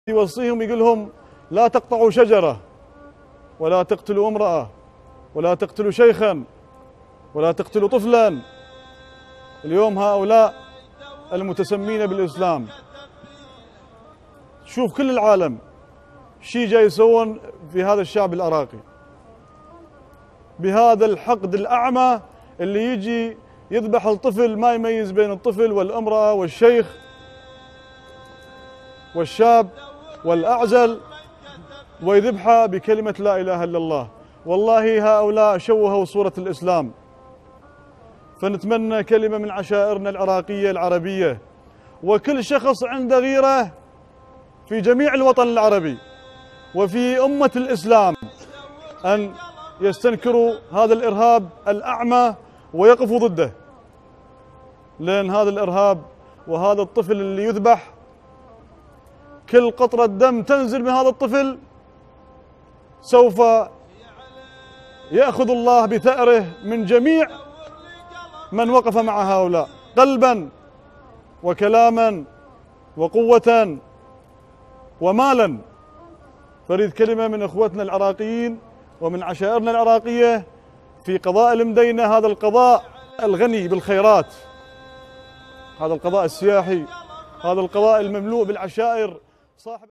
يوصيهم يقول لهم لا تقطعوا شجرة ولا تقتلوا امرأة ولا تقتلوا شيخا ولا تقتلوا طفلا. اليوم هؤلاء المتسمين بالإسلام شوف كل العالم شي جاي يسوون في هذا الشعب العراقي بهذا الحقد الأعمى اللي يجي يذبح الطفل، ما يميز بين الطفل والامرأة والشيخ والشاب والأعزل، ويذبحها بكلمة لا إله إلا الله. والله هؤلاء شوهوا صورة الإسلام. فنتمنى كلمة من عشائرنا العراقية العربية وكل شخص عنده غيرة في جميع الوطن العربي وفي أمة الإسلام أن يستنكروا هذا الإرهاب الأعمى ويقفوا ضده، لأن هذا الإرهاب وهذا الطفل اللي يذبح كل قطرة دم تنزل من هذا الطفل سوف يأخذ الله بثأره من جميع من وقف مع هؤلاء قلبا وكلاما وقوة ومالا. فريد كلمة من إخوتنا العراقيين ومن عشائرنا العراقية في قضاء المدينة، هذا القضاء الغني بالخيرات، هذا القضاء السياحي، هذا القضاء المملوء بالعشائر صاحب